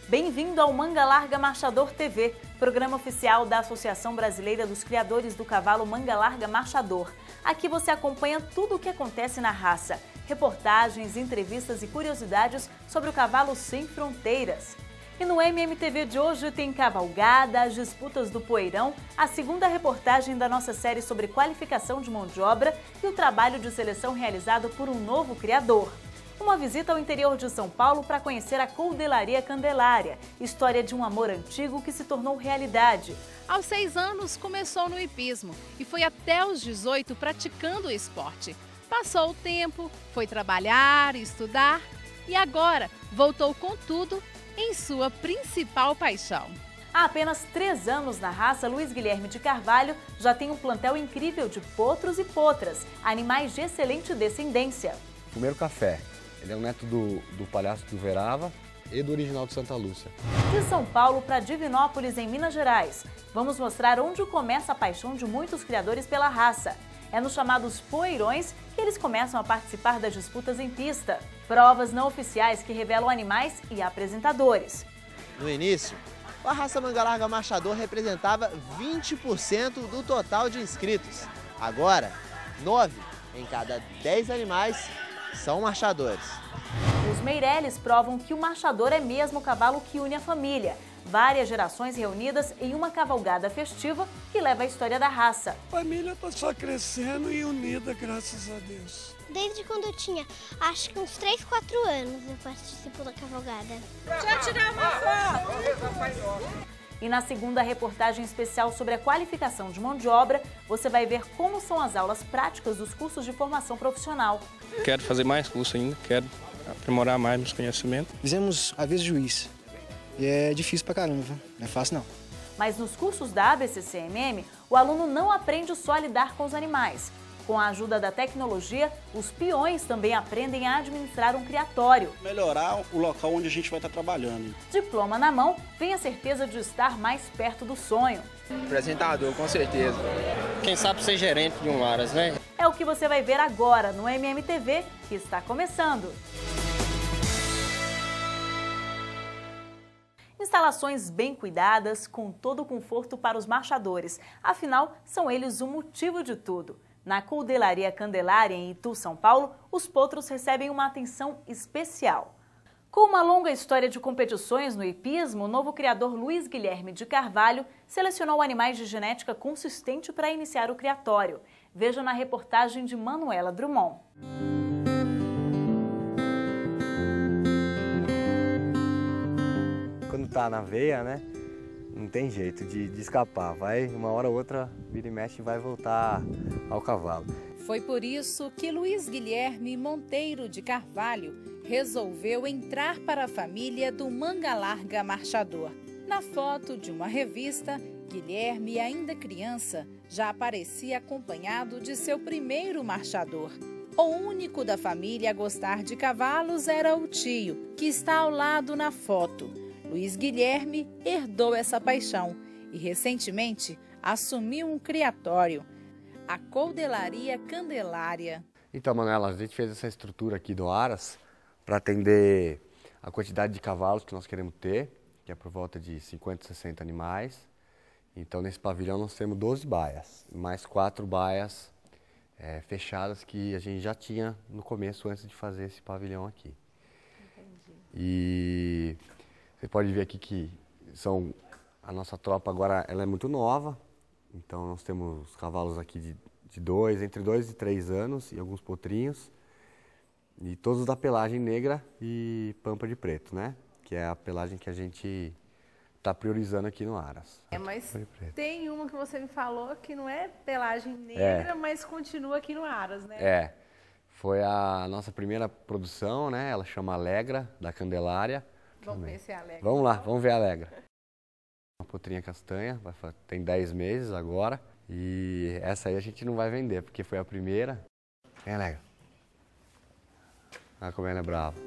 Bem-vindo ao Manga Larga Marchador TV, programa oficial da Associação Brasileira dos Criadores do Cavalo Manga Larga Marchador. Aqui você acompanha tudo o que acontece na raça, reportagens, entrevistas e curiosidades sobre o cavalo sem fronteiras. E no MMTV de hoje tem cavalgada, as disputas do poeirão, a segunda reportagem da nossa série sobre qualificação de mão de obra e o trabalho de seleção realizado por um novo criador. Uma visita ao interior de São Paulo para conhecer a Coudelaria Candelária, história de um amor antigo que se tornou realidade. Aos 6 anos começou no hipismo e foi até os 18 praticando o esporte. Passou o tempo, foi trabalhar, estudar e agora voltou com tudo em sua principal paixão. Há apenas 3 anos na raça, Luiz Guilherme de Carvalho já tem um plantel incrível de potros e potras, animais de excelente descendência. Primeiro café. Ele é um neto do Palhaço do Uverava e do original de Santa Lúcia. De São Paulo para Divinópolis, em Minas Gerais. Vamos mostrar onde começa a paixão de muitos criadores pela raça. É nos chamados poeirões que eles começam a participar das disputas em pista. Provas não oficiais que revelam animais e apresentadores. No início, a raça Manga Larga Marchador representava 20% do total de inscritos. Agora, 9 em cada 10 animais são marchadores. Os Meirelles provam que o marchador é mesmo o cavalo que une a família. Várias gerações reunidas em uma cavalgada festiva que leva a história da raça. A família está só crescendo e unida, graças a Deus. Desde quando eu tinha, acho que uns 3, 4 anos, eu participo da cavalgada. Deixa eu tirar uma foto! E na segunda reportagem especial sobre a qualificação de mão de obra, você vai ver como são as aulas práticas dos cursos de formação profissional. Quero fazer mais curso ainda, quero aprimorar mais meus conhecimentos. Fizemos a vez de juiz e é difícil pra caramba, não é fácil não. Mas nos cursos da ABCCMM, o aluno não aprende só a lidar com os animais. Com a ajuda da tecnologia, os peões também aprendem a administrar um criatório. Melhorar o local onde a gente vai estar trabalhando. Diploma na mão, vem a certeza de estar mais perto do sonho. Apresentador, com certeza. Quem sabe ser gerente de um Aras, né? É o que você vai ver agora no MMTV, que está começando. Instalações bem cuidadas, com todo o conforto para os marchadores. Afinal, são eles o motivo de tudo. Na Coudelaria Candelária, em Itu, São Paulo, os potros recebem uma atenção especial. Com uma longa história de competições no hipismo, o novo criador Luiz Guilherme de Carvalho selecionou animais de genética consistente para iniciar o criatório. Veja na reportagem de Manuela Drummond. Quando tá na veia, né? Não tem jeito de escapar. Vai, uma hora ou outra, vira e mexe e vai voltar ao cavalo. Foi por isso que Luiz Guilherme Monteiro de Carvalho resolveu entrar para a família do Manga Larga Marchador. Na foto de uma revista, Guilherme, ainda criança, já aparecia acompanhado de seu primeiro marchador. O único da família a gostar de cavalos era o tio, que está ao lado na foto. Luiz Guilherme herdou essa paixão e, recentemente, assumiu um criatório, a Coudelaria Candelária. Então, Manuela, a gente fez essa estrutura aqui do Aras para atender a quantidade de cavalos que nós queremos ter, que é por volta de 50, 60 animais. Então, nesse pavilhão nós temos 12 baias, mais 4 baias fechadas que a gente já tinha no começo, antes de fazer esse pavilhão aqui. Entendi. E você pode ver aqui que a nossa tropa agora ela é muito nova, então nós temos cavalos aqui entre 2 e 3 anos e alguns potrinhos, e todos da pelagem negra e pampa de preto, né? Que é a pelagem que a gente está priorizando aqui no Aras. Mas tem uma que você me falou que não é pelagem negra, mas continua aqui no Aras, né? Foi a nossa primeira produção, né? Ela chama Alegra, da Candelária. Vamos conhecer a Alegra. Vamos lá, vamos ver a Alegra. Uma potrinha castanha, tem 10 meses agora. E essa aí a gente não vai vender, porque foi a primeira. Vem, Alegra. Olha como ela é brava.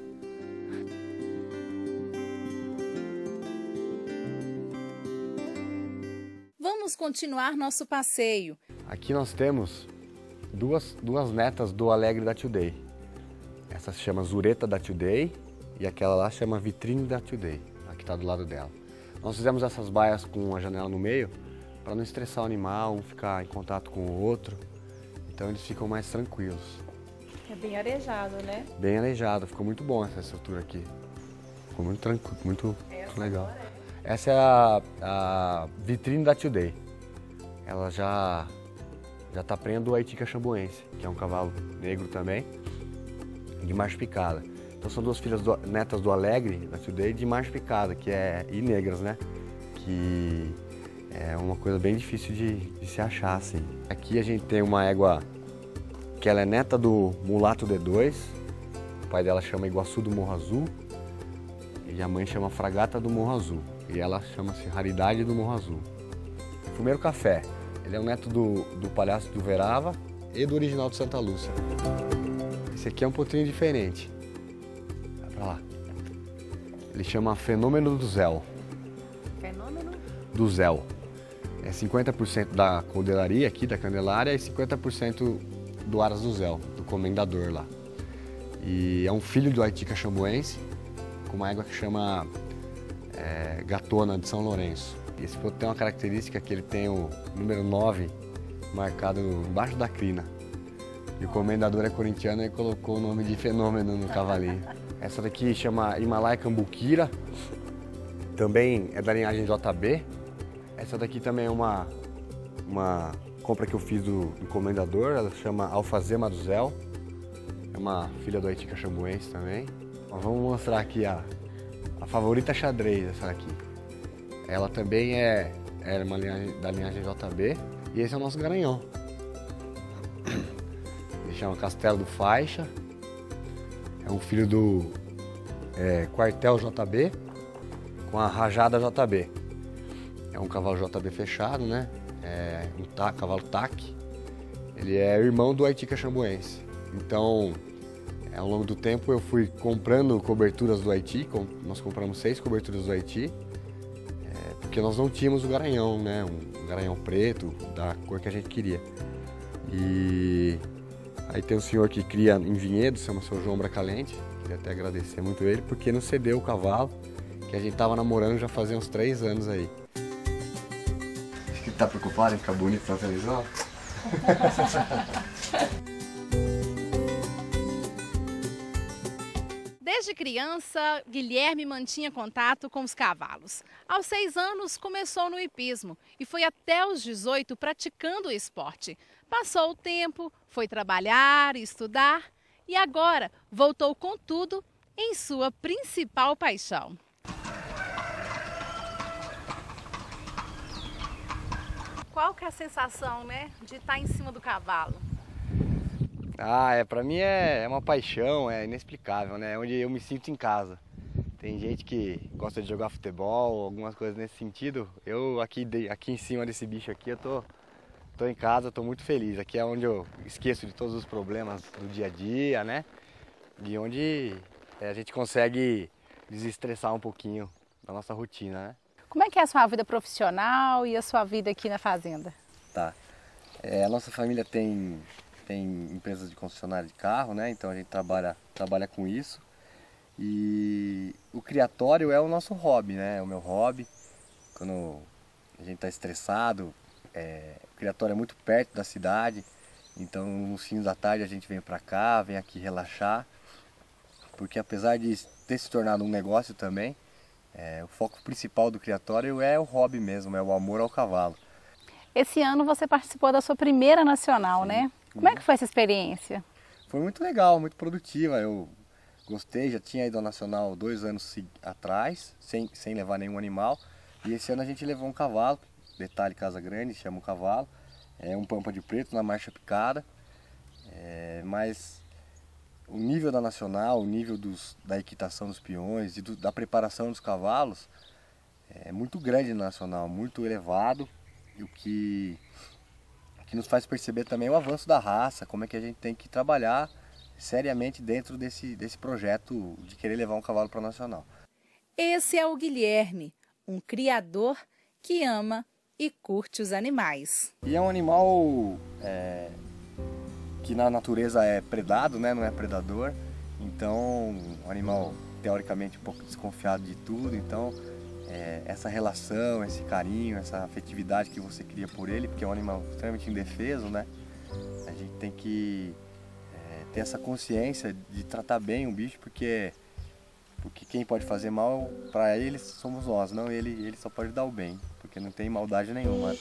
Vamos continuar nosso passeio. Aqui nós temos duas netas do Alegre da Today. Essa se chama Zureta da Today e aquela lá chama Vitrine da Today. que está do lado dela. Nós fizemos essas baias com a janela no meio para não estressar o animal, um ficar em contato com o outro. Então eles ficam mais tranquilos. É bem arejado, né? Bem arejado, ficou muito bom essa estrutura aqui. Ficou muito tranquilo, muito legal. Essa é a vitrine da Today. Ela já está prenhando o Aitica Xambuense, que é um cavalo negro também, de marcha picada. Então são duas filhas netas do Alegre, da Today, de marcha picada, e negras, né? Que é uma coisa bem difícil de se achar, assim. Aqui a gente tem uma égua que ela é neta do Mulato D2, o pai dela chama Iguaçu do Morro Azul, e a mãe chama Fragata do Morro Azul, e ela chama-se Raridade do Morro Azul. Fumeiro Café, ele é o neto do Palhaço do Verava e do Original de Santa Lúcia. Esse aqui é um potrinho diferente. Vai pra lá. Ele chama Fenômeno do Zéu. Fenômeno? Do Zéu. É 50% da Cordelaria aqui, da Candelária, e 50% do Aras do Zéu, do Comendador lá. E é um filho do Aitica Xambuense, com uma égua que chama Gatona de São Lourenço. E esse potro tem uma característica que ele tem o número 9 marcado embaixo da crina. E o Comendador é corintiano e colocou o nome de Fenômeno no cavalinho. Essa daqui chama Himalaia Cambuquira, também é da linhagem JB. Essa daqui também é uma compra que eu fiz do Comendador, ela chama Alfazema do Zéu. É uma filha do Aitica Xambuense também. Mas vamos mostrar aqui a favorita xadrez, essa aqui. Ela também é uma da linhagem JB. E esse é o nosso garanhão. Ele chama Castelo do Faixa. É um filho do Quartel JB com a Rajada JB. É um cavalo JB fechado, né? É um cavalo TAC. Ele é irmão do Aitica Xambuense. Então, ao longo do tempo eu fui comprando coberturas do Haiti. Nós compramos 6 coberturas do Haiti. Porque nós não tínhamos o garanhão, né? Um garanhão preto, da cor que a gente queria. E aí tem um senhor que cria em Vinhedo, chama o seu João Bracalente. Queria até agradecer muito ele, porque nos cedeu o cavalo, que a gente tava namorando já fazia uns 3 anos aí. Acho que ele tá preocupado em ficar bonito na televisão. Desde criança, Guilherme mantinha contato com os cavalos. Aos 6 anos, começou no hipismo e foi até os 18 praticando o esporte. Passou o tempo, foi trabalhar, estudar e agora voltou com tudo em sua principal paixão. Qual que é a sensação, né, de estar em cima do cavalo? Pra mim é uma paixão, é inexplicável, né? É onde eu me sinto em casa. Tem gente que gosta de jogar futebol, algumas coisas nesse sentido. Eu aqui em cima desse bicho aqui, eu tô em casa, tô muito feliz. Aqui é onde eu esqueço de todos os problemas do dia a dia, né? E onde a gente consegue desestressar um pouquinho da nossa rotina, né? Como é que é a sua vida profissional e a sua vida aqui na fazenda? Tá. A nossa família tem empresas de concessionária de carro, né? Então a gente trabalha com isso. E o criatório é o nosso hobby, né? É o meu hobby. Quando a gente está estressado, o criatório é muito perto da cidade. Então nos fins da tarde a gente vem para cá, vem aqui relaxar. Porque apesar de ter se tornado um negócio também, o foco principal do criatório é o hobby mesmo, é o amor ao cavalo. Esse ano você participou da sua primeira nacional, né? Como é que foi essa experiência? Foi muito legal, muito produtiva. Eu gostei, já tinha ido ao nacional 2 anos atrás, sem levar nenhum animal. E esse ano a gente levou um cavalo, detalhe Casa Grande, chama o cavalo. É um pampa de preto na marcha picada. Mas o nível da nacional, o nível da equitação dos peões e da preparação dos cavalos é muito grande na nacional, muito elevado. E o que nos faz perceber também o avanço da raça, como é que a gente tem que trabalhar seriamente dentro desse projeto de querer levar um cavalo para a nacional. Esse é o Guilherme, um criador que ama e curte os animais. E é um animal que na natureza é predado, né? Não é predador. Então, um animal teoricamente um pouco desconfiado de tudo, então essa relação, esse carinho, essa afetividade que você cria por ele, porque é um animal extremamente indefeso, né? A gente tem que ter essa consciência de tratar bem o bicho, porque quem pode fazer mal para ele somos nós, não ele só pode dar o bem, porque não tem maldade nenhuma.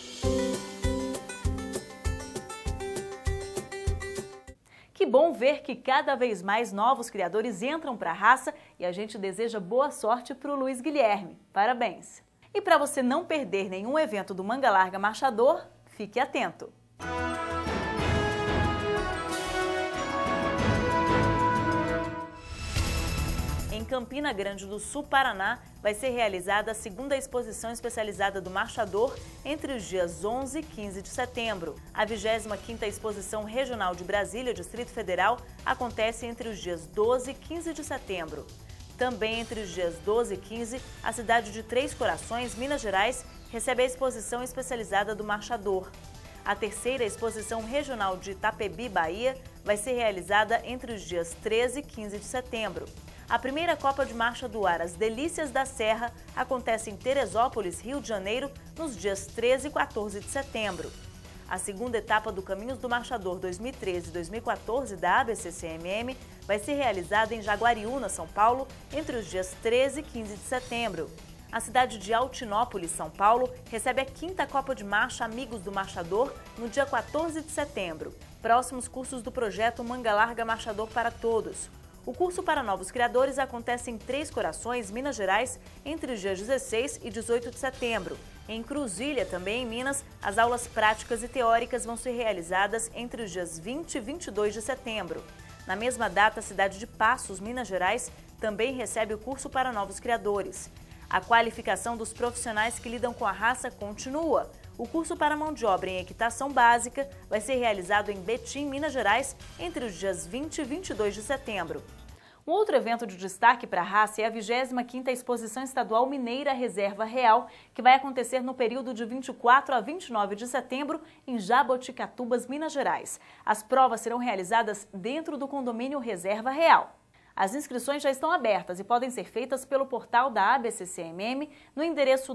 Que bom ver que cada vez mais novos criadores entram para a raça e a gente deseja boa sorte para o Luiz Guilherme. Parabéns! E para você não perder nenhum evento do Manga Larga Marchador, fique atento! Em Campina Grande do Sul, Paraná, vai ser realizada a segunda exposição especializada do Marchador entre os dias 11 e 15 de setembro. A 25ª Exposição Regional de Brasília, Distrito Federal, acontece entre os dias 12 e 15 de setembro. Também entre os dias 12 e 15, a cidade de Três Corações, Minas Gerais, recebe a exposição especializada do Marchador. A terceira Exposição Regional de Itapebi, Bahia, vai ser realizada entre os dias 13 e 15 de setembro. A primeira Copa de Marcha do Ar, As Delícias da Serra, acontece em Teresópolis, Rio de Janeiro, nos dias 13 e 14 de setembro. A segunda etapa do Caminhos do Marchador 2013-2014 da ABCCMM vai ser realizada em Jaguariúna, São Paulo, entre os dias 13 e 15 de setembro. A cidade de Altinópolis, São Paulo, recebe a quinta Copa de Marcha Amigos do Marchador no dia 14 de setembro. Próximos cursos do projeto Manga Larga Marchador para Todos. O curso para novos criadores acontece em Três Corações, Minas Gerais, entre os dias 16 e 18 de setembro. Em Cruzília, também em Minas, as aulas práticas e teóricas vão ser realizadas entre os dias 20 e 22 de setembro. Na mesma data, a cidade de Passos, Minas Gerais, também recebe o curso para novos criadores. A qualificação dos profissionais que lidam com a raça continua. O curso para mão de obra em equitação básica vai ser realizado em Betim, Minas Gerais, entre os dias 20 e 22 de setembro. Um outro evento de destaque para a raça é a 25ª Exposição Estadual Mineira Reserva Real, que vai acontecer no período de 24 a 29 de setembro em Jaboticatubas, Minas Gerais. As provas serão realizadas dentro do condomínio Reserva Real. As inscrições já estão abertas e podem ser feitas pelo portal da ABCCMM no endereço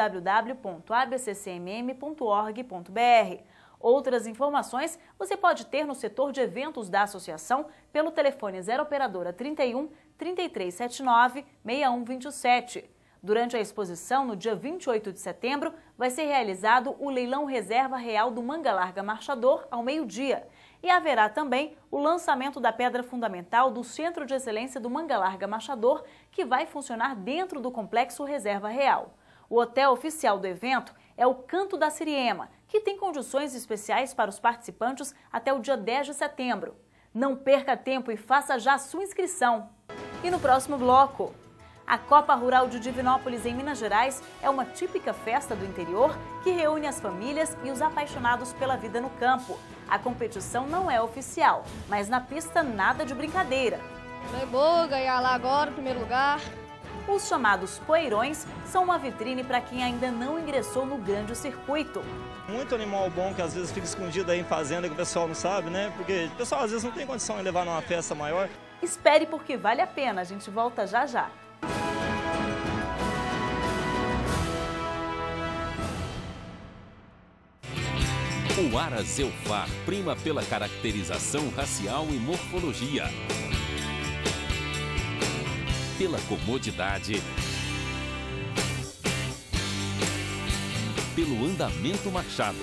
www.abccmm.org.br. Outras informações você pode ter no setor de eventos da associação pelo telefone 0 operadora 31 3379 6127. Durante a exposição, no dia 28 de setembro, vai ser realizado o leilão Reserva Real do Manga Larga Marchador ao meio-dia. E haverá também o lançamento da pedra fundamental do Centro de Excelência do Manga Larga Marchador, que vai funcionar dentro do Complexo Reserva Real. O hotel oficial do evento é o Canto da Siriema, que tem condições especiais para os participantes até o dia 10 de setembro. Não perca tempo e faça já a sua inscrição. E no próximo bloco, a Copa Rural de Divinópolis, em Minas Gerais, é uma típica festa do interior que reúne as famílias e os apaixonados pela vida no campo. A competição não é oficial, mas na pista nada de brincadeira. É boa ganhar lá agora, em primeiro lugar. Os chamados poeirões são uma vitrine para quem ainda não ingressou no grande circuito. Muito animal bom que às vezes fica escondido aí em fazenda que o pessoal não sabe, né? Porque o pessoal às vezes não tem condição de levar numa festa maior. Espere porque vale a pena, a gente volta já já. O Aras Eufar prima pela caracterização racial e morfologia, pela comodidade, pelo andamento marchado.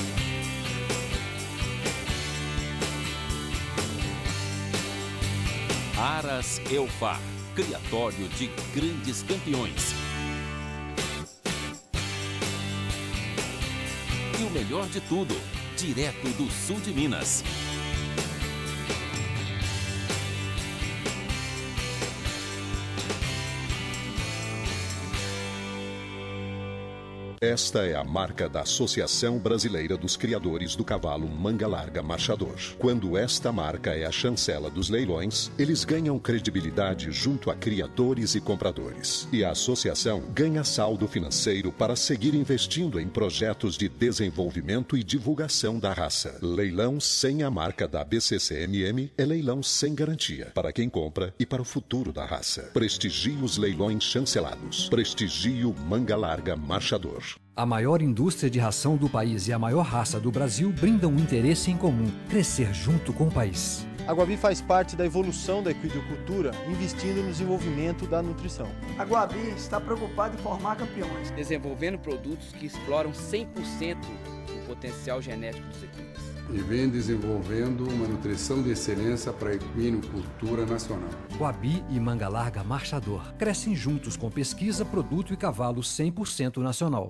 Aras Eufar, criatório de grandes campeões. E o melhor de tudo, direto do sul de Minas. Esta é a marca da Associação Brasileira dos Criadores do Cavalo Manga Larga Marchador. Quando esta marca é a chancela dos leilões, eles ganham credibilidade junto a criadores e compradores. E a associação ganha saldo financeiro para seguir investindo em projetos de desenvolvimento e divulgação da raça. Leilão sem a marca da BCCMM é leilão sem garantia para quem compra e para o futuro da raça. Prestigie os leilões chancelados. Prestigie o Manga Larga Marchador. A maior indústria de ração do país e a maior raça do Brasil brindam um interesse em comum: crescer junto com o país. A Guabi faz parte da evolução da equicultura, investindo no desenvolvimento da nutrição. A Guabi está preocupada em formar campeões, desenvolvendo produtos que exploram 100% do potencial genético dos equinos. E vem desenvolvendo uma nutrição de excelência para a equinocultura nacional. Guabi e Manga Larga Marchador crescem juntos com pesquisa, produto e cavalo 100% nacional.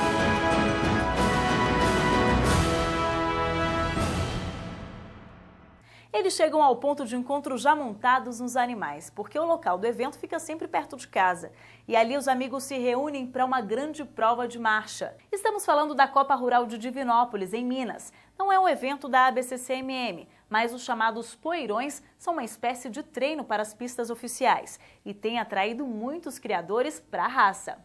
Eles chegam ao ponto de encontro já montados nos animais, porque o local do evento fica sempre perto de casa. E ali os amigos se reúnem para uma grande prova de marcha. Estamos falando da Copa Rural de Divinópolis, em Minas. Não é um evento da ABCCMM, mas os chamados poeirões são uma espécie de treino para as pistas oficiais e tem atraído muitos criadores para a raça.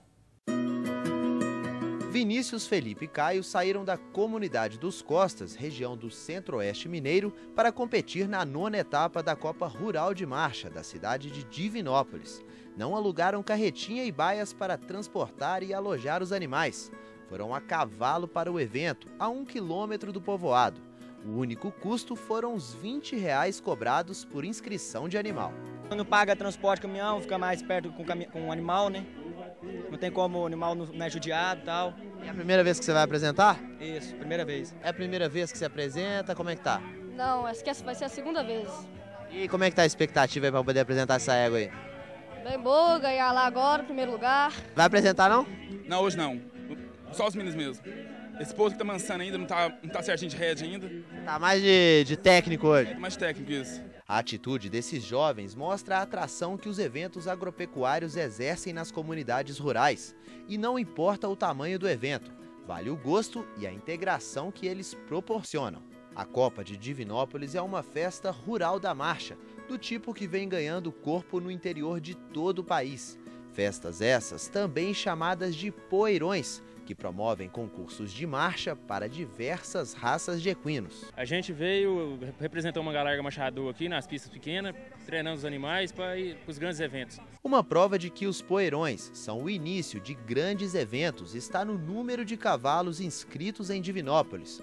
Vinícius, Felipe e Caio saíram da comunidade dos Costas, região do Centro-Oeste Mineiro, para competir na 9ª etapa da Copa Rural de Marcha da cidade de Divinópolis. Não alugaram carretinha e baias para transportar e alojar os animais. Foram a cavalo para o evento, a 1 quilômetro do povoado. O único custo foram os R$20 cobrados por inscrição de animal. Quando paga transporte caminhão, fica mais perto com o animal, né? Não tem como o animal não é judiado e tal. É a primeira vez que você vai apresentar? Isso, primeira vez. É a primeira vez que você apresenta? Como é que tá? Não, essa vai ser a segunda vez. E como é que tá a expectativa aí para poder apresentar essa égua aí? Bem boa, ganhar lá agora, primeiro lugar. Vai apresentar não? Não, hoje não. Só os meninos mesmo. Esse povo que tá mansando ainda, não tá certinho de rédea ainda. Tá mais de técnico hoje? É, mais técnico isso. A atitude desses jovens mostra a atração que os eventos agropecuários exercem nas comunidades rurais. E não importa o tamanho do evento, vale o gosto e a integração que eles proporcionam. A Copa de Divinópolis é uma festa rural da marcha, do tipo que vem ganhando corpo no interior de todo o país. Festas essas também chamadas de poeirões, que promovem concursos de marcha para diversas raças de equinos. A gente veio representar o Manga Larga Marchador aqui nas pistas pequenas, treinando os animais para ir para os grandes eventos. Uma prova de que os poeirões são o início de grandes eventos está no número de cavalos inscritos em Divinópolis,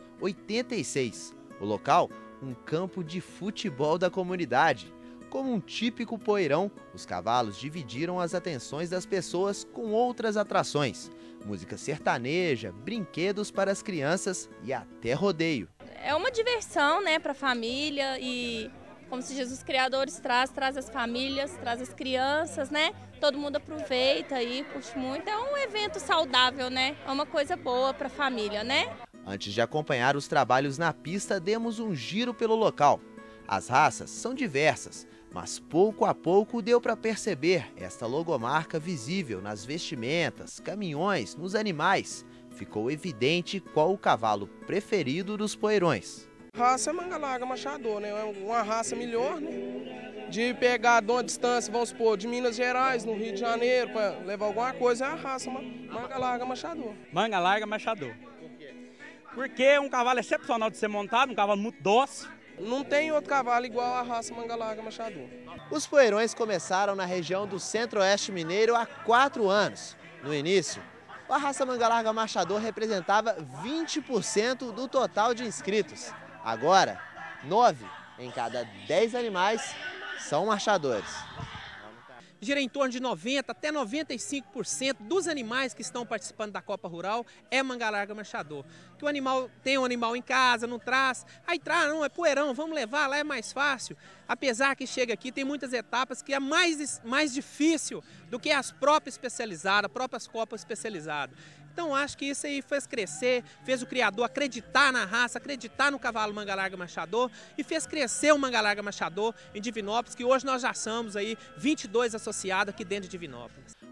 86. O local, um campo de futebol da comunidade. Como um típico poeirão, os cavalos dividiram as atenções das pessoas com outras atrações. Música sertaneja, brinquedos para as crianças e até rodeio. É uma diversão, né, para a família e, como se diz, os criadores traz as famílias, traz as crianças, né? Todo mundo aproveita e curte muito. É um evento saudável, né? É uma coisa boa para a família, né? Antes de acompanhar os trabalhos na pista, demos um giro pelo local. As raças são diversas, mas pouco a pouco deu para perceber esta logomarca visível nas vestimentas, caminhões, nos animais. Ficou evidente qual o cavalo preferido dos poeirões. A raça é Manga Larga Marchador, né? É uma raça melhor, né? De pegar de uma distância, vamos supor, de Minas Gerais, no Rio de Janeiro, para levar alguma coisa, é a raça Manga Larga Marchador. Manga Larga Marchador. Por quê? Porque é um cavalo excepcional de ser montado, um cavalo muito dócil. Não tem outro cavalo igual à raça Manga Larga Marchador. Os poeirões começaram na região do Centro-Oeste Mineiro há 4 anos. No início, a raça Manga Larga Marchador representava 20% do total de inscritos. Agora, 9 em cada 10 animais são marchadores. Gira em torno de 90% até 95% dos animais que estão participando da Copa Rural é Manga Larga Marchador. Que o animal tem um animal em casa, não traz, aí traz, não, é poeirão, vamos levar, lá é mais fácil. Apesar que chega aqui, tem muitas etapas que é mais difícil do que as próprias especializadas, próprias copas especializadas. Então acho que isso aí fez crescer, fez o criador acreditar na raça, acreditar no cavalo Manga Larga Marchador e fez crescer o Manga Larga Marchador em Divinópolis, que hoje nós já somos aí 22 associados aqui dentro de Divinópolis.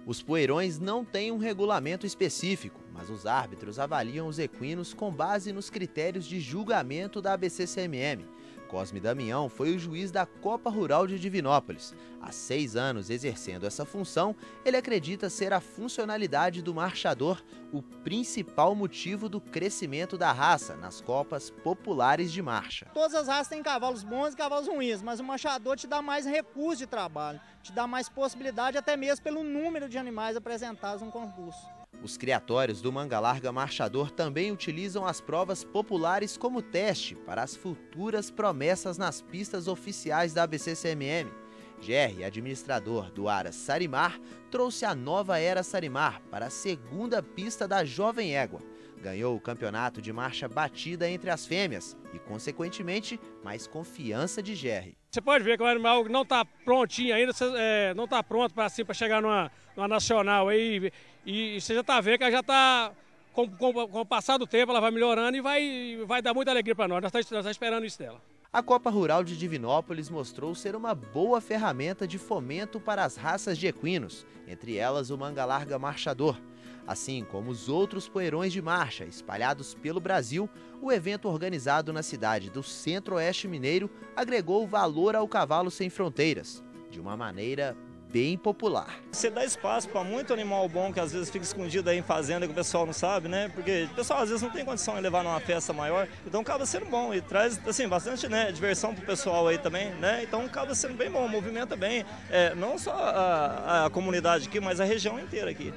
Os poeirões não têm um regulamento específico, mas os árbitros avaliam os equinos com base nos critérios de julgamento da ABCCMM. Cosme Damião foi o juiz da Copa Rural de Divinópolis. Há 6 anos exercendo essa função, ele acredita ser a funcionalidade do marchador o principal motivo do crescimento da raça nas copas populares de marcha. Todas as raças têm cavalos bons e cavalos ruins, mas o marchador te dá mais recurso de trabalho, te dá mais possibilidade até mesmo pelo número de animais apresentados no concurso. Os criatórios do Manga Larga Marchador também utilizam as provas populares como teste para as futuras promessas nas pistas oficiais da ABCCMM. Jerry, administrador do Aras Sarimar, trouxe a nova Era Sarimar para a segunda pista da Jovem Égua. Ganhou o campeonato de marcha batida entre as fêmeas e, consequentemente, mais confiança de Jerry. Você pode ver que o animal não está prontinho ainda, não está pronto para chegar numa nacional aí. E você já está vendo que ela já está, com o passar do tempo, ela vai melhorando e vai dar muita alegria para nós. Nós estamos esperando isso dela. A Copa Rural de Divinópolis mostrou ser uma boa ferramenta de fomento para as raças de equinos, entre elas o Manga Larga Marchador. Assim como os outros poeirões de marcha espalhados pelo Brasil, o evento organizado na cidade do Centro-Oeste Mineiro agregou valor ao cavalo sem fronteiras, de uma maneira bem popular. Você dá espaço para muito animal bom que às vezes fica escondido aí em fazenda que o pessoal não sabe, né? Porque o pessoal às vezes não tem condição de levar numa festa maior, então acaba sendo bom e traz assim bastante, né, diversão pro pessoal aí também, né? Então acaba sendo bem bom, movimenta bem, não só a comunidade aqui, mas a região inteira aqui.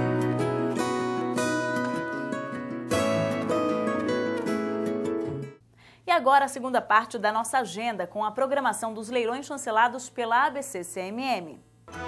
E agora a segunda parte da nossa agenda com a programação dos leilões chancelados pela ABCCMM.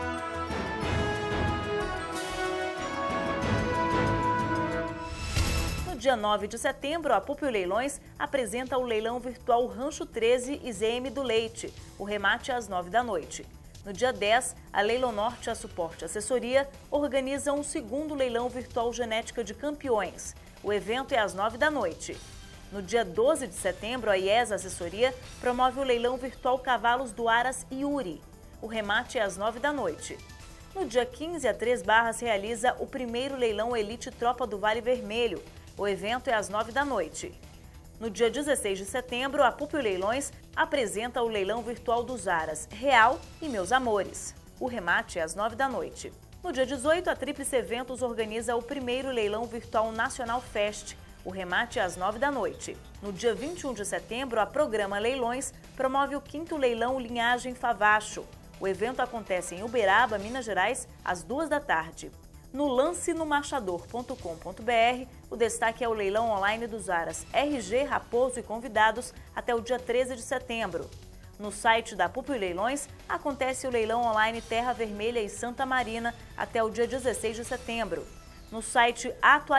No dia 9 de setembro, a Pupil Leilões apresenta o leilão virtual Rancho 13 e ZM do Leite, o remate às 9 da noite. No dia 10, a Leilão Norte, a Suporte Assessoria organizam o segundo leilão virtual Genética de Campeões. O evento é às 9 da noite. No dia 12 de setembro, a IES Assessoria promove o leilão virtual Cavalos do Aras Yuri. O remate é às 9 da noite. No dia 15, a 3 Barras realiza o primeiro leilão Elite Tropa do Vale Vermelho. O evento é às 9 da noite. No dia 16 de setembro, a Pupil Leilões apresenta o leilão virtual dos Aras Real e Meus Amores. O remate é às 9 da noite. No dia 18, a Tríplice Eventos organiza o primeiro leilão virtual Nacional Fest. O remate é às 9 da noite. No dia 21 de setembro, a Programa Leilões promove o 5º leilão Linhagem Favacho. O evento acontece em Uberaba, Minas Gerais, às 2 da tarde. No lancenomarchador.com.br, o destaque é o leilão online dos Aras RG, Raposo e Convidados até o dia 13 de setembro. No site da Pupil Leilões, acontece o leilão online Terra Vermelha e Santa Marina até o dia 16 de setembro. No site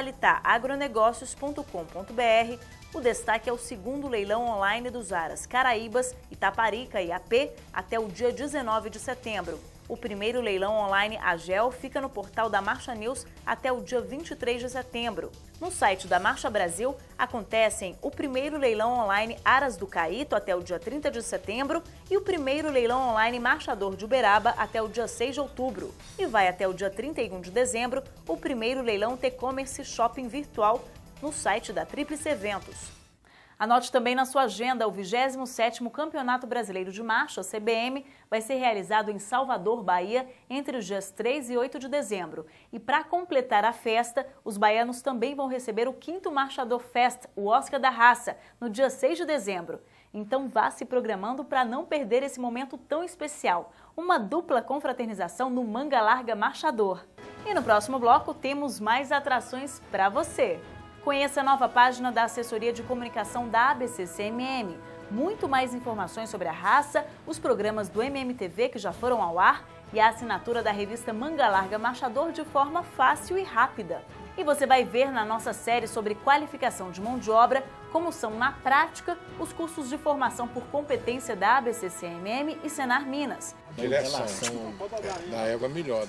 atualitaagronegócios.com.br, o destaque é o segundo leilão online dos Aras Caraíbas, Itaparica e AP até o dia 19 de setembro. O primeiro leilão online Agel fica no portal da Marcha News até o dia 23 de setembro. No site da Marcha Brasil, acontecem o primeiro leilão online Aras do Caíto até o dia 30 de setembro e o primeiro leilão online Marchador de Uberaba até o dia 6 de outubro. E vai até o dia 31 de dezembro o primeiro leilão T-Commerce Shopping Virtual no site da Tríplice Eventos. Anote também na sua agenda o 27º Campeonato Brasileiro de Marcha, CBM, vai ser realizado em Salvador, Bahia, entre os dias 3 e 8 de dezembro. E para completar a festa, os baianos também vão receber o 5º Marchador Fest, o Oscar da Raça, no dia 6 de dezembro. Então vá se programando para não perder esse momento tão especial. Uma dupla confraternização no Manga Larga Marchador. E no próximo bloco temos mais atrações para você. Conheça a nova página da Assessoria de Comunicação da ABCCMM. Muito mais informações sobre a raça, os programas do MMTV que já foram ao ar e a assinatura da revista Manga Larga Marchador de forma fácil e rápida. E você vai ver na nossa série sobre qualificação de mão de obra como são, na prática, os cursos de formação por competência da ABCCMM e Senar Minas. A direção da égua melhor.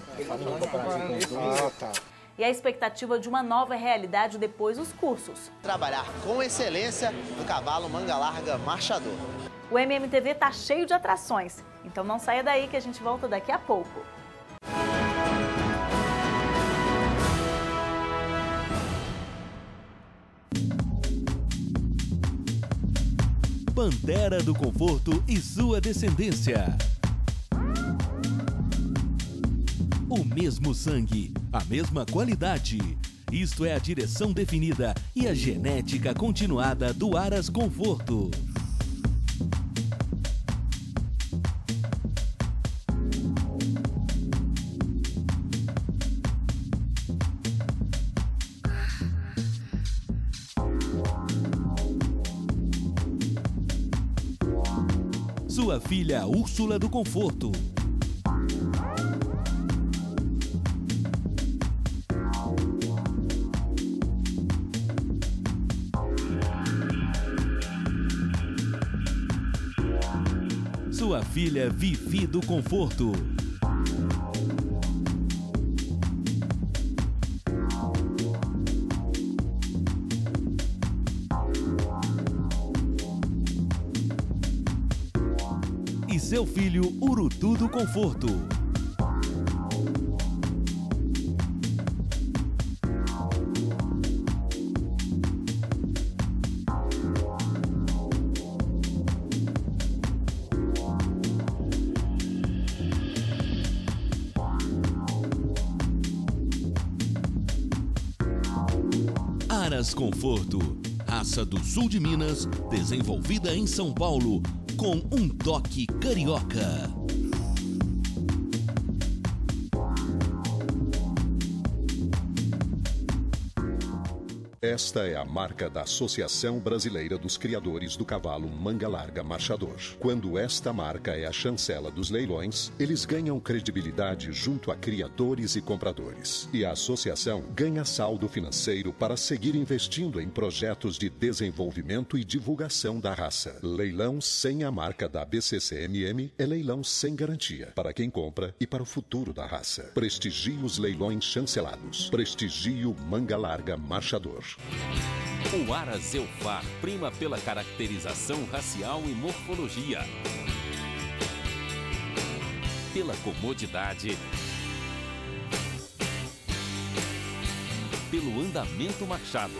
E a expectativa de uma nova realidade depois dos cursos. Trabalhar com excelência no cavalo Manga Larga Marchador. O MMTV está cheio de atrações, então não saia daí que a gente volta daqui a pouco. Pantera do Conforto e sua descendência. O mesmo sangue, a mesma qualidade. Isto é a direção definida e a genética continuada do Aras Conforto. Sua filha Úrsula do Conforto. Sua filha Vivi do Conforto. E seu filho Urutu do Conforto. Aras Conforto, raça do sul de Minas, desenvolvida em São Paulo, com um toque carioca. Esta é a marca da Associação Brasileira dos Criadores do Cavalo Manga Larga Marchador. Quando esta marca é a chancela dos leilões, eles ganham credibilidade junto a criadores e compradores. E a associação ganha saldo financeiro para seguir investindo em projetos de desenvolvimento e divulgação da raça. Leilão sem a marca da BCCMM é leilão sem garantia para quem compra e para o futuro da raça. Prestigie os leilões chancelados. Prestigie o Manga Larga Marchador. O Aras Eufar prima pela caracterização racial e morfologia, pela comodidade, pelo andamento machado,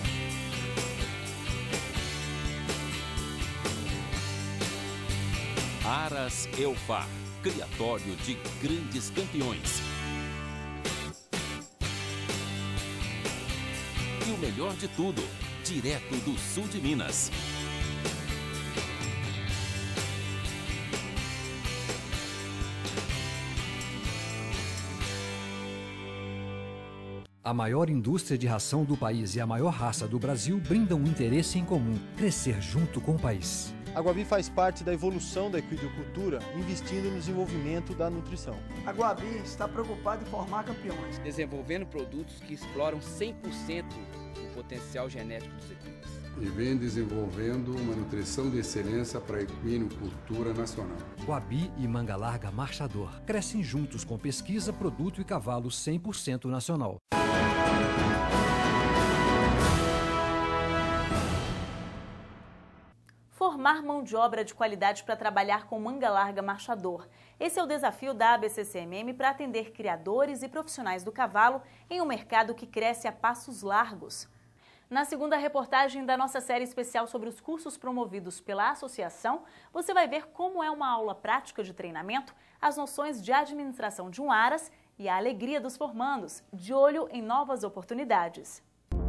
Aras Eufar, criatório de grandes campeões. E o melhor de tudo, direto do sul de Minas. A maior indústria de ração do país e a maior raça do Brasil brindam um interesse em comum: crescer junto com o país. A Guabi faz parte da evolução da equicultura, investindo no desenvolvimento da nutrição. A Guabi está preocupada em formar campeões, desenvolvendo produtos que exploram 100% o potencial genético dos equinos. E vem desenvolvendo uma nutrição de excelência para a equinocultura nacional. Guabi e Manga Larga Marchador crescem juntos com pesquisa, produto e cavalo 100% nacional. Formar mão de obra de qualidade para trabalhar com Manga Larga Marchador. Esse é o desafio da ABCCMM para atender criadores e profissionais do cavalo em um mercado que cresce a passos largos. Na segunda reportagem da nossa série especial sobre os cursos promovidos pela associação, você vai ver como é uma aula prática de treinamento, as noções de administração de um aras e a alegria dos formandos, de olho em novas oportunidades.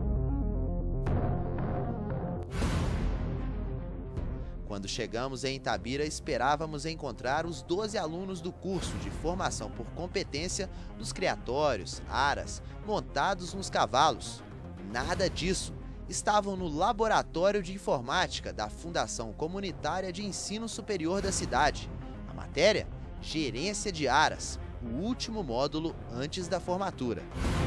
Quando chegamos em Itabira, esperávamos encontrar os 12 alunos do curso de formação por competência dos criatórios, aras, montados nos cavalos. Nada disso. Estavam no Laboratório de Informática da Fundação Comunitária de Ensino Superior da cidade. A matéria? Gerência de Aras, o último módulo antes da formatura.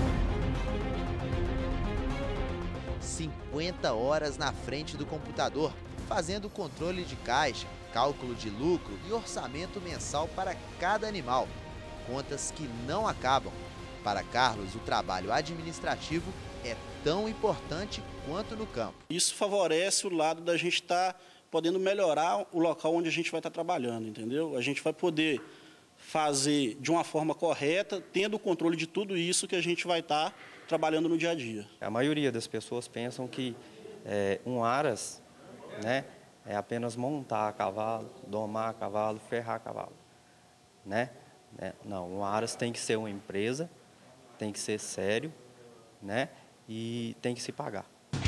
50 horas na frente do computador, fazendo controle de caixa, cálculo de lucro e orçamento mensal para cada animal. Contas que não acabam. Para Carlos, o trabalho administrativo é tão importante quanto no campo. Isso favorece o lado da gente estar podendo melhorar o local onde a gente vai estar trabalhando, entendeu? A gente vai poder fazer de uma forma correta, tendo o controle de tudo isso que a gente vai estar trabalhando no dia a dia. A maioria das pessoas pensam que um aras, né, é apenas montar cavalo, domar cavalo, ferrar cavalo, né? Não, o Aras tem que ser uma empresa, tem que ser sério, né? E tem que se pagar.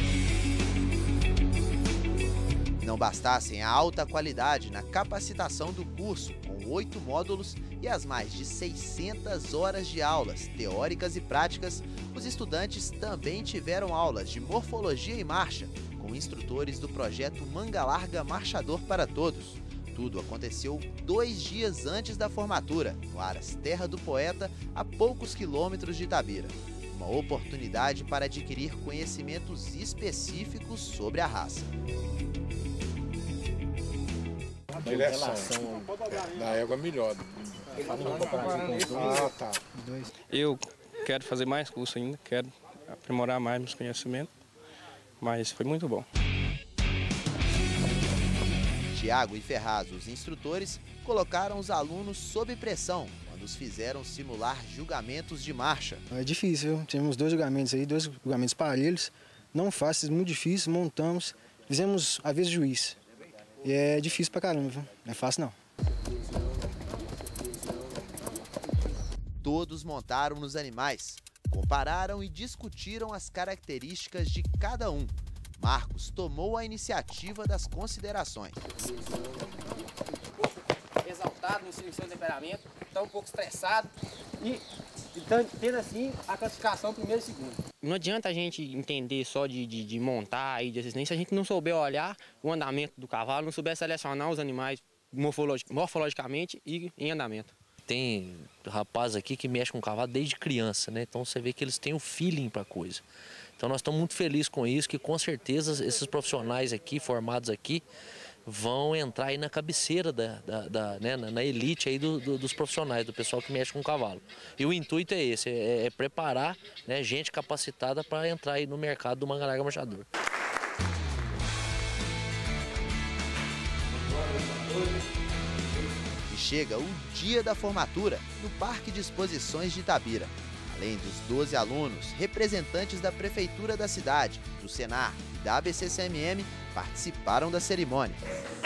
Não bastassem a alta qualidade na capacitação do curso, com 8 módulos e as mais de 600 horas de aulas teóricas e práticas, os estudantes também tiveram aulas de morfologia e marcha, com instrutores do projeto Manga Larga Marchador para Todos. Tudo aconteceu 2 dias antes da formatura, no Aras Terra do Poeta, a poucos quilômetros de Itabira. Uma oportunidade para adquirir conhecimentos específicos sobre a raça. Direção da égua melhor. Ah, tá. Eu quero fazer mais curso ainda, quero aprimorar mais meus conhecimentos, mas foi muito bom. Tiago e Ferraz, os instrutores, colocaram os alunos sob pressão quando os fizeram simular julgamentos de marcha. É difícil, viu? Tivemos 2 julgamentos aí, 2 julgamentos parelhos, não fáceis, muito difícil, montamos, fizemos a vez de juiz. E é difícil pra caramba, viu? Não é fácil não. Todos montaram nos animais, compararam e discutiram as características de cada um. Marcos tomou a iniciativa das considerações. Exaltado no seu temperamento, está um pouco estressado e tendo assim a classificação primeiro e segundo. Não adianta a gente entender só de montar e de assistência se a gente não souber olhar o andamento do cavalo, não souber selecionar os animais morfologicamente e em andamento. Tem rapaz aqui que mexe com cavalo desde criança, né? Então você vê que eles têm o feeling para a coisa. Então nós estamos muito felizes com isso, que com certeza esses profissionais aqui, formados aqui, vão entrar aí na cabeceira, né, na elite aí dos profissionais, do pessoal que mexe com cavalo. E o intuito é esse, é preparar, né, gente capacitada para entrar aí no mercado do Manga Larga Marchador. E chega o dia da formatura no Parque de Exposições de Itabira. Além dos 12 alunos, representantes da Prefeitura da cidade, do Senar e da ABCCMM participaram da cerimônia.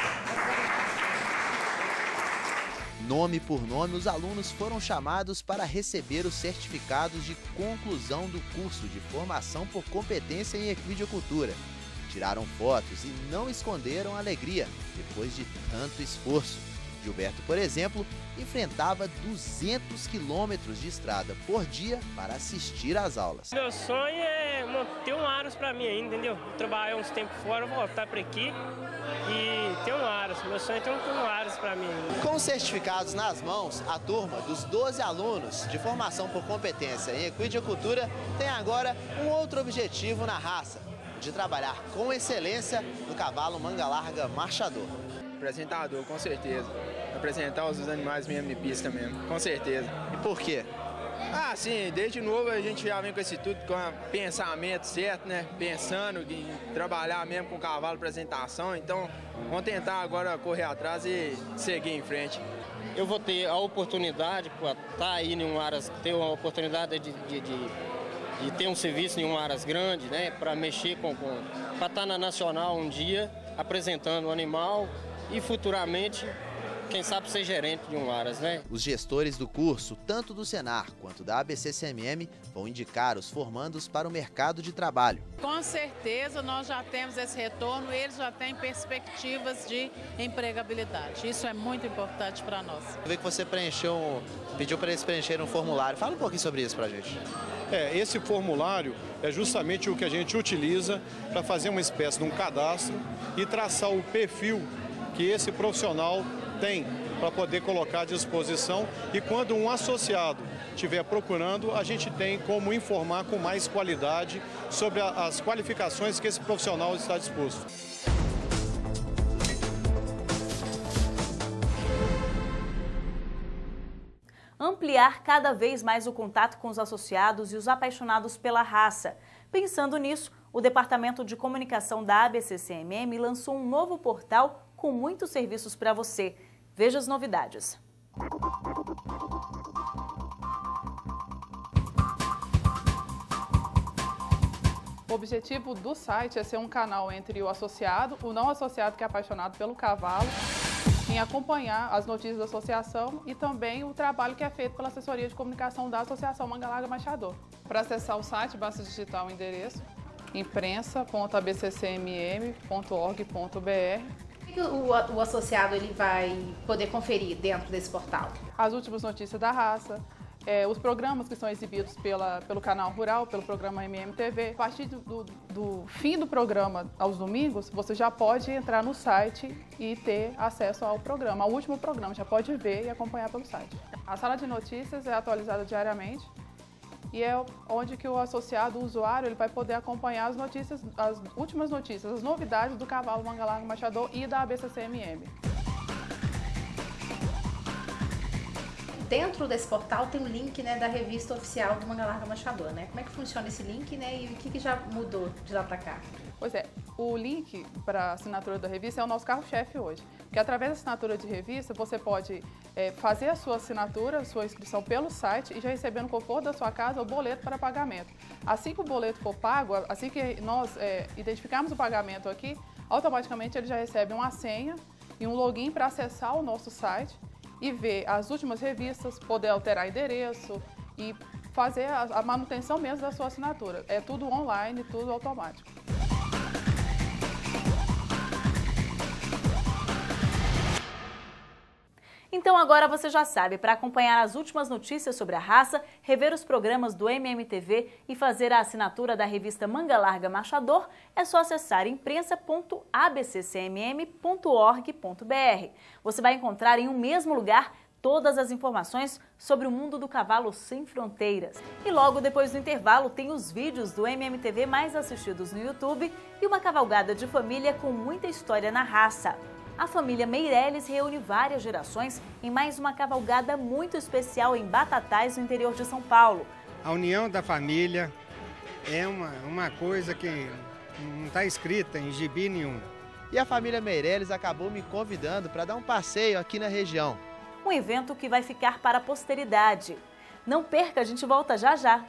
Nome por nome, os alunos foram chamados para receber os certificados de conclusão do curso de formação por competência em equidicultura. Tiraram fotos e não esconderam a alegria depois de tanto esforço. Gilberto, por exemplo, enfrentava 200 quilômetros de estrada por dia para assistir às aulas. Meu sonho é ter um Aras para mim ainda, entendeu? Trabalhar uns tempos fora, voltar para aqui e ter um Aras. Meu sonho é ter um Aras para mim ainda. Com certificados nas mãos, a turma dos 12 alunos de formação por competência em equidicultura tem agora um outro objetivo na raça, de trabalhar com excelência no cavalo Manga Larga Marchador. Apresentador, com certeza. Apresentar os animais mesmo de pista mesmo, com certeza. E por quê? Ah, sim, desde novo a gente já vem com esse tudo, com o pensamento certo, né? Pensando em trabalhar mesmo com cavalo, apresentação, então vamos tentar agora correr atrás e seguir em frente. Eu vou ter a oportunidade para estar aí em um Aras, ter uma oportunidade de ter um serviço em um Aras grande, né? Para mexer para estar na Nacional um dia, apresentando o animal e futuramente, quem sabe, ser gerente de um Aras, né? Os gestores do curso, tanto do Senar quanto da ABCCMM, vão indicar os formandos para o mercado de trabalho. Com certeza nós já temos esse retorno e eles já têm perspectivas de empregabilidade. Isso é muito importante para nós. Eu vi que você pediu para eles preencherem um formulário. Fala um pouquinho sobre isso para a gente. Esse formulário é justamente o que a gente utiliza para fazer uma espécie de um cadastro e traçar o perfil que esse profissional tem para poder colocar à disposição, e quando um associado estiver procurando, a gente tem como informar com mais qualidade sobre as qualificações que esse profissional está disposto. Ampliar cada vez mais o contato com os associados e os apaixonados pela raça. Pensando nisso, o Departamento de Comunicação da ABCCMM lançou um novo portal com muitos serviços para você. Veja as novidades. O objetivo do site é ser um canal entre o associado, o não associado que é apaixonado pelo cavalo, em acompanhar as notícias da associação e também o trabalho que é feito pela assessoria de comunicação da Associação Manga Larga Marchador. Para acessar o site, basta digitar o endereço imprensa.abccmm.org.br. O que o associado ele vai poder conferir dentro desse portal? As últimas notícias da raça, os programas que são exibidos pelo canal Rural, pelo programa MMTV. A partir do fim do programa, aos domingos, você já pode entrar no site e ter acesso ao programa, ao último programa, já pode ver e acompanhar pelo site. A sala de notícias é atualizada diariamente e é onde que o associado, o usuário, ele vai poder acompanhar as notícias, as últimas notícias, as novidades do cavalo Manga Larga Marchador e da ABCCMM. Dentro desse portal tem um link, né, da revista oficial do Manga Larga Marchador, né? Como é que funciona esse link, né, e o que já mudou de lá para cá? Pois é, o link para a assinatura da revista é o nosso carro-chefe hoje, porque através da assinatura de revista você pode fazer a sua assinatura, a sua inscrição pelo site e já receber no conforto da sua casa o boleto para pagamento. Assim que o boleto for pago, assim que nós identificarmos o pagamento aqui, automaticamente ele já recebe uma senha e um login para acessar o nosso site e ver as últimas revistas, poder alterar endereço e fazer a manutenção mesmo da sua assinatura. É tudo online, tudo automático. Então agora você já sabe, para acompanhar as últimas notícias sobre a raça, rever os programas do MMTV e fazer a assinatura da revista Manga Larga Marchador, é só acessar imprensa.abccmm.org.br. Você vai encontrar em um mesmo lugar todas as informações sobre o mundo do cavalo sem fronteiras. E logo depois do intervalo tem os vídeos do MMTV mais assistidos no YouTube e uma cavalgada de família com muita história na raça. A família Meirelles reúne várias gerações em mais uma cavalgada muito especial em Batatais, no interior de São Paulo. A união da família é uma coisa que não está escrita em gibi nenhum. E a família Meirelles acabou me convidando para dar um passeio aqui na região. Um evento que vai ficar para a posteridade. Não perca, a gente volta já já.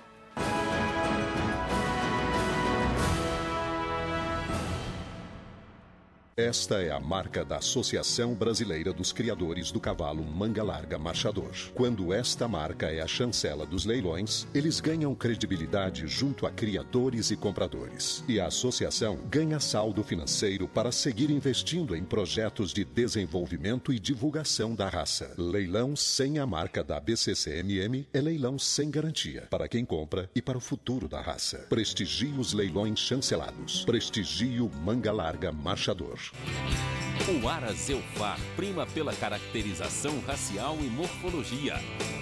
Esta é a marca da Associação Brasileira dos Criadores do Cavalo Manga Larga Marchador. Quando esta marca é a chancela dos leilões, eles ganham credibilidade junto a criadores e compradores. E a associação ganha saldo financeiro para seguir investindo em projetos de desenvolvimento e divulgação da raça. Leilão sem a marca da ABCCMM é leilão sem garantia para quem compra e para o futuro da raça. Prestigie os leilões chancelados. Prestigie o Manga Larga Marchador. O Aras Eufar prima pela caracterização racial e morfologia,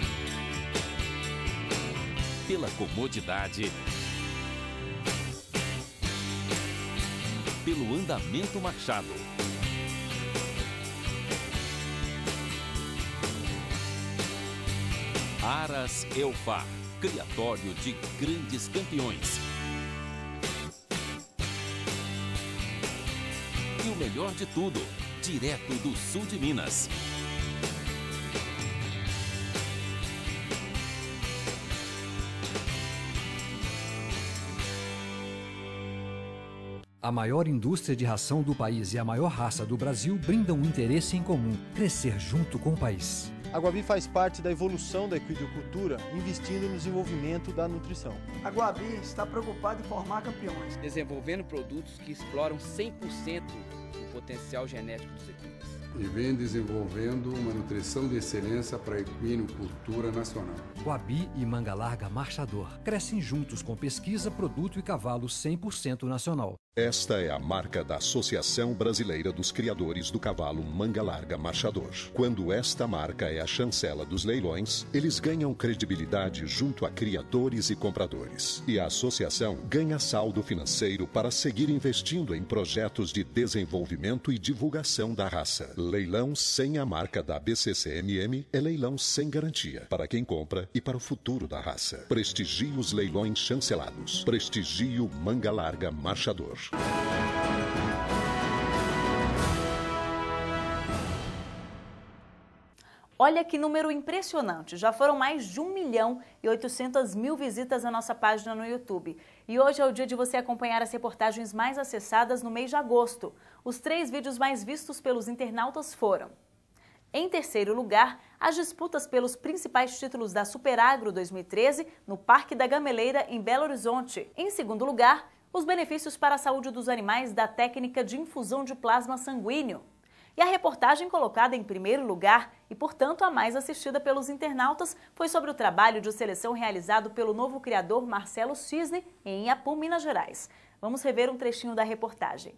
pela comodidade, pelo andamento marchado. Aras Eufar, criatório de grandes campeões. E o melhor de tudo, direto do sul de Minas. A maior indústria de ração do país e a maior raça do Brasil brindam um interesse em comum: crescer junto com o país. A Guabi faz parte da evolução da equicultura, investindo no desenvolvimento da nutrição. A Guabi está preocupada em formar campeões, desenvolvendo produtos que exploram 100% o potencial genético dos equinos. E vem desenvolvendo uma nutrição de excelência para a equinocultura nacional. Guabi e Manga Larga Marchador crescem juntos com pesquisa, produto e cavalo 100% nacional. Esta é a marca da Associação Brasileira dos Criadores do Cavalo Manga Larga Marchador. Quando esta marca é a chancela dos leilões, eles ganham credibilidade junto a criadores e compradores. E a associação ganha saldo financeiro para seguir investindo em projetos de desenvolvimento e divulgação da raça. Leilão sem a marca da ABCCMM é leilão sem garantia para quem compra e para o futuro da raça. Prestigie os leilões chancelados. Prestigie o Manga Larga Marchador. Olha que número impressionante, já foram mais de 1.800.000 visitas à nossa página no YouTube. E hoje é o dia de você acompanhar as reportagens mais acessadas no mês de agosto. Os 3 vídeos mais vistos pelos internautas foram: em terceiro lugar, as disputas pelos principais títulos da Superagro 2013 no Parque da Gameleira, em Belo Horizonte. Em segundo lugar, os benefícios para a saúde dos animais da técnica de infusão de plasma sanguíneo. E a reportagem colocada em primeiro lugar e, portanto, a mais assistida pelos internautas foi sobre o trabalho de seleção realizado pelo novo criador Marcelo Cisne em Iapum, Minas Gerais. Vamos rever um trechinho da reportagem.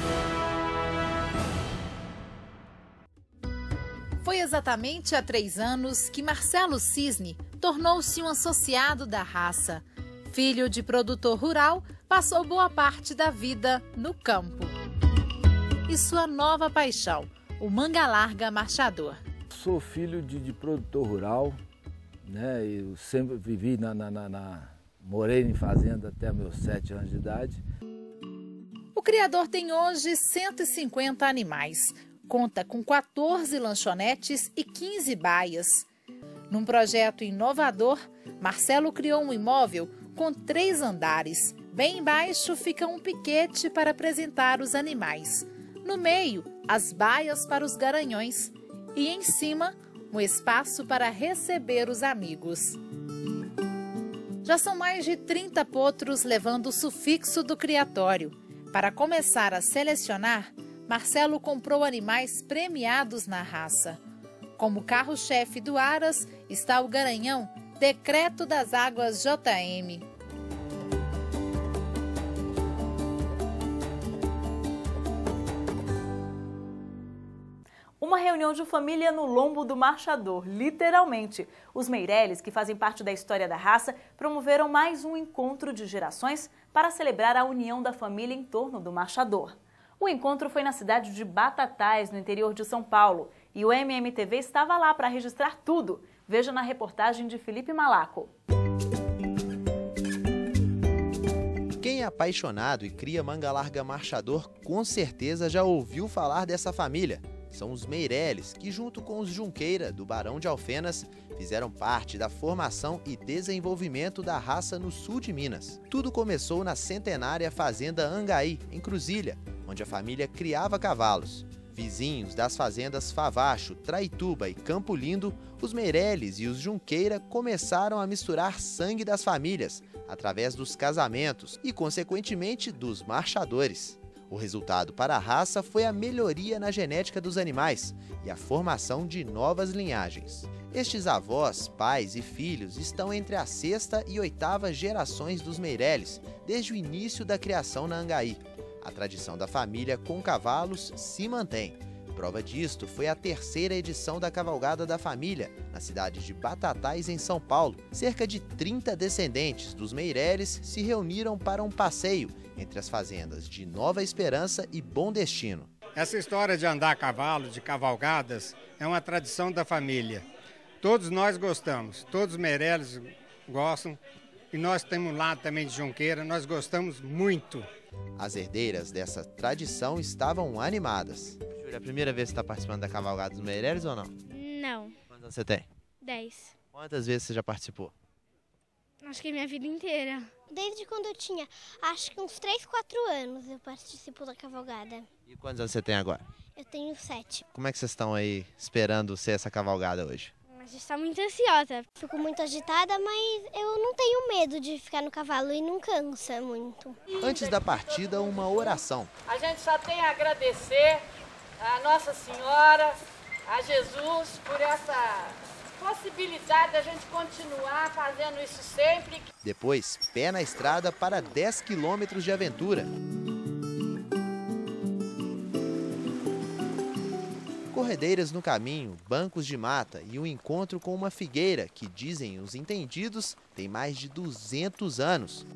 Foi exatamente há 3 anos que Marcelo Cisne tornou-se um associado da raça. Filho de produtor rural, passou boa parte da vida no campo. E sua nova paixão, o manga larga marchador. Sou filho de produtor rural, né? Eu sempre vivi morei em fazenda até meus 7 anos de idade. O criador tem hoje 150 animais. Conta com 14 lanchonetes e 15 baias. Num projeto inovador, Marcelo criou um imóvel com 3 andares. Bem embaixo fica um piquete para apresentar os animais. No meio, as baias para os garanhões. E em cima, um espaço para receber os amigos. Já são mais de 30 potros levando o sufixo do criatório. Para começar a selecionar, Marcelo comprou animais premiados na raça. Como carro-chefe do Aras está o garanhão Decreto das Águas JM. Uma reunião de família no lombo do marchador, literalmente. Os Meireles, que fazem parte da história da raça, promoveram mais um encontro de gerações para celebrar a união da família em torno do marchador. O encontro foi na cidade de Batatais, no interior de São Paulo, e o MMTV estava lá para registrar tudo. Veja na reportagem de Felipe Malaco. Quem é apaixonado e cria manga larga marchador com certeza já ouviu falar dessa família. São os Meireles, que junto com os Junqueira, do Barão de Alfenas, fizeram parte da formação e desenvolvimento da raça no sul de Minas. Tudo começou na centenária fazenda Angaí, em Cruzilha, onde a família criava cavalos. Vizinhos das fazendas Favacho, Traituba e Campo Lindo, os Meireles e os Junqueira começaram a misturar sangue das famílias, através dos casamentos e, consequentemente, dos marchadores. O resultado para a raça foi a melhoria na genética dos animais e a formação de novas linhagens. Estes avós, pais e filhos estão entre a 6ª e 8ª gerações dos Meireles, desde o início da criação na Angaí. A tradição da família com cavalos se mantém. Prova disto foi a 3ª edição da Cavalgada da Família, na cidade de Batatais, em São Paulo. Cerca de 30 descendentes dos Meireles se reuniram para um passeio entre as fazendas de Nova Esperança e Bom Destino. Essa história de andar a cavalo, de cavalgadas, é uma tradição da família. Todos nós gostamos, todos os Meireles gostam, e nós temos um lado também de Junqueira, nós gostamos muito. As herdeiras dessa tradição estavam animadas. Júlia, é a primeira vez que você está participando da cavalgada dos Meireles ou não? Não. Quantos anos você tem? 10. Quantas vezes você já participou? Acho que minha vida inteira. Desde quando eu tinha, acho que uns 3, 4 anos eu participo da cavalgada. E quantos anos você tem agora? Eu tenho 7. Como é que vocês estão aí esperando ser essa cavalgada hoje? A gente está muito ansiosa. Fico muito agitada, mas eu não tenho medo de ficar no cavalo e não cansa muito. Antes da partida, uma oração. A gente só tem a agradecer a Nossa Senhora, a Jesus, por essa possibilidade da gente continuar fazendo isso sempre. Depois, pé na estrada para 10 quilômetros de aventura. Corredeiras no caminho, bancos de mata e um encontro com uma figueira que, dizem os entendidos, tem mais de 200 anos.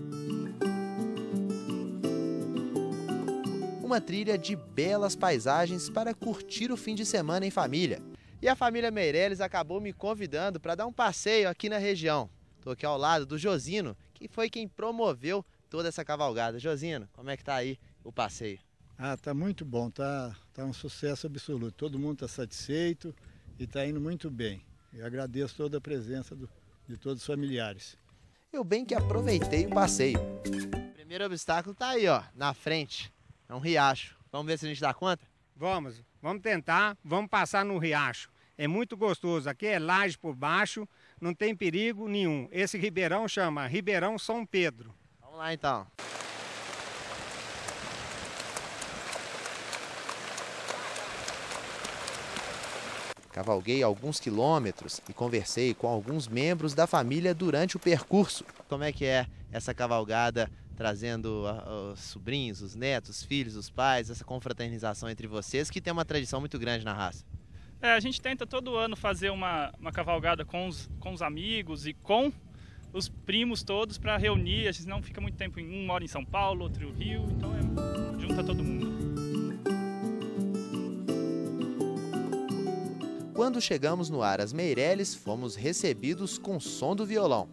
Uma trilha de belas paisagens para curtir o fim de semana em família. E a família Meireles acabou me convidando para dar um passeio aqui na região. Estou aqui ao lado do Josino, que foi quem promoveu toda essa cavalgada. Josino, como é que tá aí o passeio? Ah, tá muito bom, tá um sucesso absoluto. Todo mundo está satisfeito e está indo muito bem. Eu agradeço toda a presença de todos os familiares. Eu bem que aproveitei o passeio. O primeiro obstáculo tá aí, ó, na frente. É um riacho. Vamos ver se a gente dá conta? Vamos tentar, vamos passar no riacho. É muito gostoso, aqui é laje por baixo, não tem perigo nenhum. Esse ribeirão chama Ribeirão São Pedro. Vamos lá então. Cavalguei alguns quilômetros e conversei com alguns membros da família durante o percurso. Como é que é essa cavalgada, trazendo os sobrinhos, os netos, os filhos, os pais, essa confraternização entre vocês, que tem uma tradição muito grande na raça? A gente tenta todo ano fazer uma cavalgada com os amigos e com os primos todos para reunir. A gente não fica muito tempo, um mora em São Paulo, outro no Rio, então junta todo mundo. Quando chegamos no Aras Meireles, fomos recebidos com som do violão.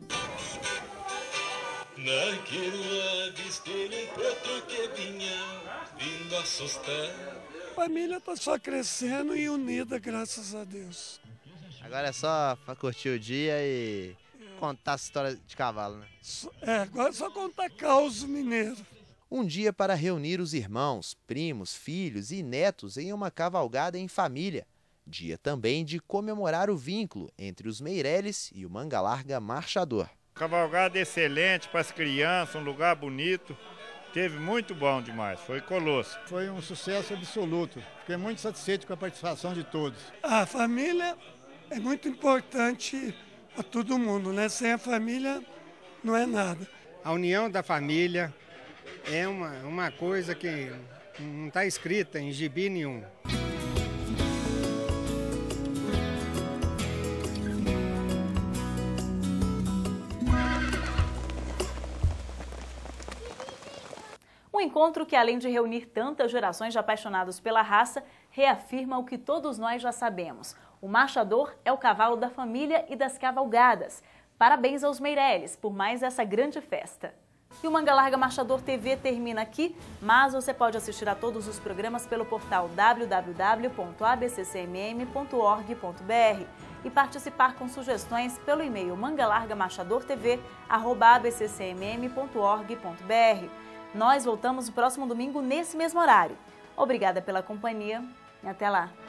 A família está só crescendo e unida, graças a Deus. Agora é só para curtir o dia e contar essa história de cavalo, né? Agora é só contar caos mineiro. Um dia para reunir os irmãos, primos, filhos e netos em uma cavalgada em família. Dia também de comemorar o vínculo entre os Meireles e o Manga Larga Marchador. Cavalgada excelente para as crianças, um lugar bonito. Teve muito bom demais, foi colosso. Foi um sucesso absoluto. Fiquei muito satisfeito com a participação de todos. A família é muito importante para todo mundo, né? Sem a família não é nada. A união da família é uma coisa que não está escrita em gibi nenhum. Um encontro que, além de reunir tantas gerações de apaixonados pela raça, reafirma o que todos nós já sabemos. O marchador é o cavalo da família e das cavalgadas. Parabéns aos Meireles por mais essa grande festa. E o Manga Larga Marchador TV termina aqui, mas você pode assistir a todos os programas pelo portal www.abccmm.org.br e participar com sugestões pelo e-mail mangalargamarchadortv@abccmm.org.br. Nós voltamos no próximo domingo nesse mesmo horário. Obrigada pela companhia e até lá!